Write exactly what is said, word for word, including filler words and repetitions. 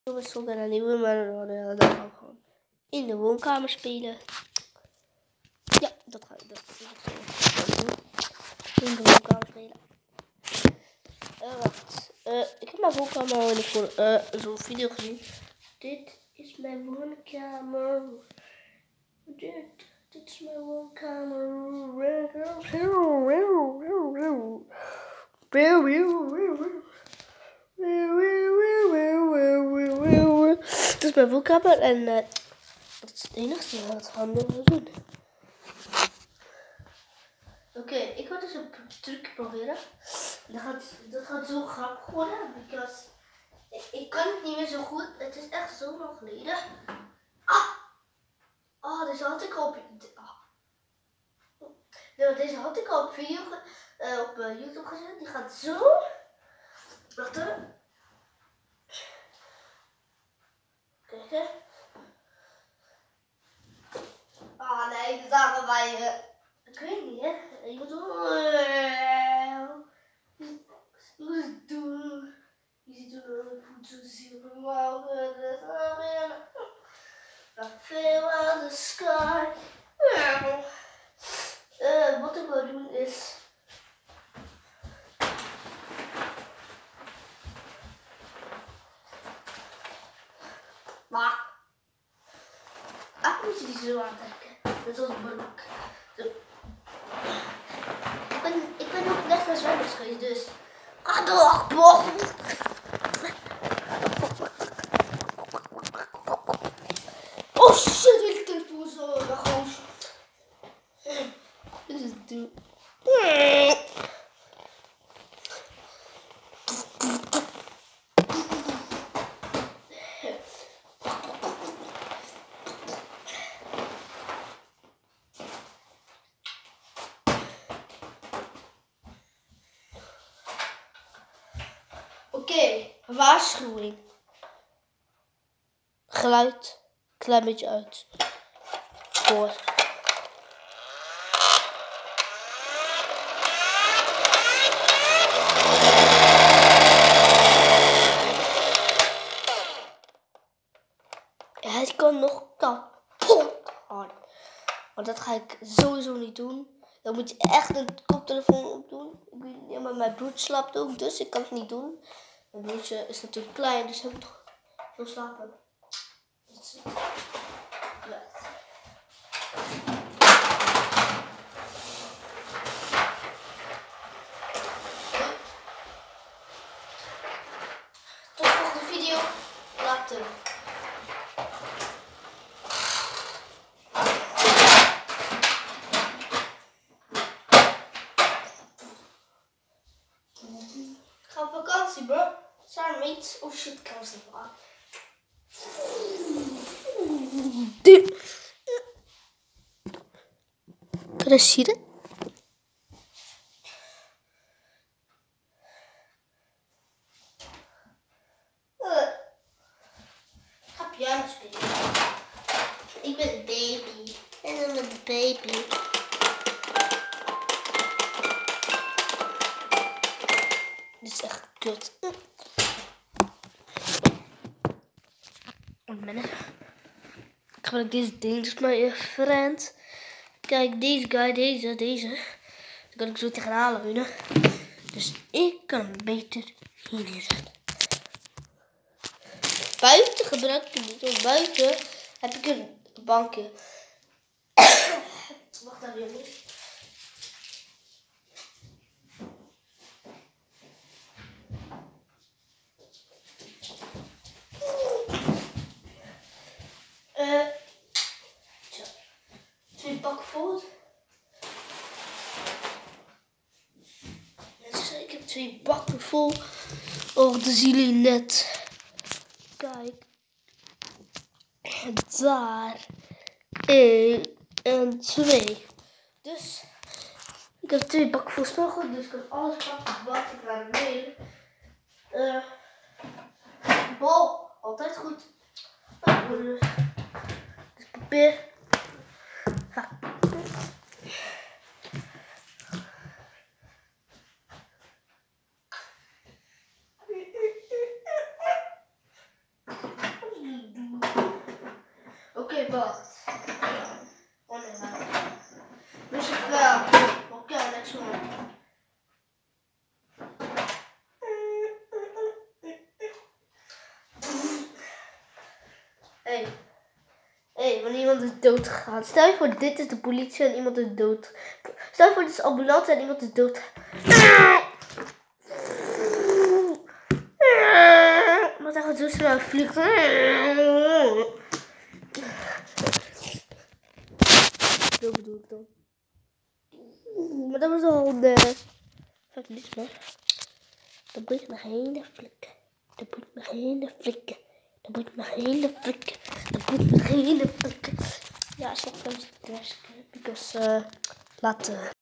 Jongens, op naar een nieuwe, maar dan gaan we gewoon in de woonkamer spelen. Ja, dat ga ik dat doen. In de woonkamer spelen. Uh, wacht. Uh, ik heb mijn woonkamer al in de voor uh, zo'n video gezien. Dit is mijn woonkamer. Dit, dit is mijn woonkamer. Dit is mijn woonkamer en uh, dat is het enige wat we gaan doen. Oké, okay, ik wil dus een truc proberen. Dat gaat, dat gaat zo grappig worden, because ik, ik kan het niet meer zo goed. Het is echt zo lang geleden. Ah! Oh, deze had ik al op, ah. nou, deze had ik al op video, uh, op uh, YouTube gezet. Die gaat zo. Wacht even. Kijk hè. Ah nee, dat gaan wij. Uh, ik weet niet hè. Je moet zo. Je moet het doen. Je ziet hoe voeten zien. Wauw, de zon. I feel out the sky. Uh, wat ik wil doen is. Maar. Eigenlijk moet je die zo aantrekken. Net als een broek. Zo. Ik ben, ik ben ook net naar zwembad geweest, dus. Ga door, boch! Oh shit, ik heb toen zo een goos. Dit is het doen. Oké, okay, waarschuwing. Geluid, klein beetje uit. Voor. Ja, het kan nog kapot hard. Maar dat ga ik sowieso niet doen. Dan moet je echt een koptelefoon op doen. Ik weet niet, maar mijn broertje slaapt ook, dus ik kan het niet doen. Mijn broertje is natuurlijk klein, dus hij moet toch veel slapen. Dat is het. Tot de volgende video. Later. Ik ga op vakantie, bro. Samen met. Oh shit, ik kan het niet aan. Kan je zien het? Ik ga piano spelen. Ik ben een baby. En dan ben een baby. Dit is echt kut. Ik gebruik deze ding, dus mijn friend. Kijk, deze guy, deze, deze. Dan kan ik zo tegenaan leunen. Dus ik kan beter hier neerzetten. Buiten gebruik ik het niet, want buiten heb ik een bankje. Wacht even jongens. Uh, twee bakken vol. Ik heb twee bakken vol. Oh, dat zien jullie net. Kijk. Daar. één en twee. Dus ik heb twee bakken vol stoffen. Dus ik kan alles pakken wat ik naar beneden. Uh, bal. Altijd goed. Dus papier. Ha. wacht. Oh nee, maar. Dus ik wel. Oké, next one. Hé. Hé, wanneer iemand is dood gegaan. Stel je voor, dit is de politie en iemand is dood. Stel je voor, dit is ambulance en iemand is dood. Wat echt zo snel vliegt. Zo bedoel ik dan. Maar dat was al de... Fuck niet meer. Dat boeit me geen flikken. Dat boeit me geen flikken. Dat boeit me geen flikken. Dat boeit me geen flikken. Ja, stop. Because uh, later.